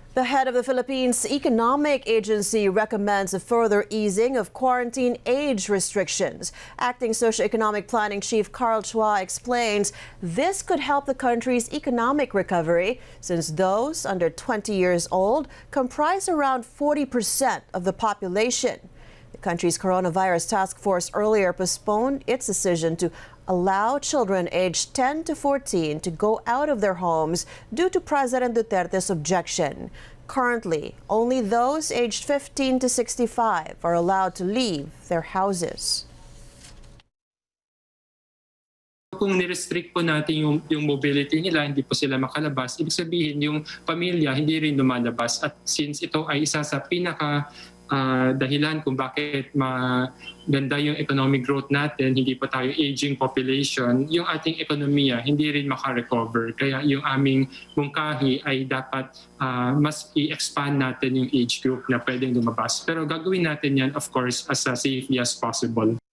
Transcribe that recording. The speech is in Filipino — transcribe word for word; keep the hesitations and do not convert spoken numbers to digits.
The head of the Philippines Economic Agency recommends a further easing of quarantine age restrictions. Acting Socioeconomic Planning Chief Carl Chua explains this could help the country's economic recovery since those under twenty years old comprise around forty percent of the population. The country's coronavirus task force earlier postponed its decision to allow children aged ten to fourteen to go out of their homes due to President Duterte's objection. Currently, only those aged fifteen to sixty-five are allowed to leave their houses. Kung nirestrict po natin yung, yung mobility nila, hindi po sila makalabas, ibig sabihin yung pamilya hindi rin lumalabas. At since ito ay isa sa pinaka uh, dahilan kung bakit maganda yung economic growth natin, hindi pa tayo aging population, yung ating ekonomiya hindi rin makarecover. Kaya yung aming mungkahi ay dapat uh, mas i-expand natin yung age group na pwedeng lumabas. Pero gagawin natin yan, of course, as safely as possible.